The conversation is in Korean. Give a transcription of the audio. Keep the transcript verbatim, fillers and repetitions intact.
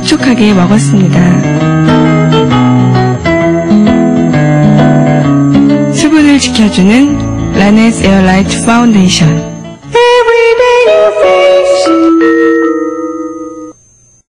촉촉하게 먹었습니다. 수분을 지켜주는 라넷 에어라이트 파운데이션. Every day you face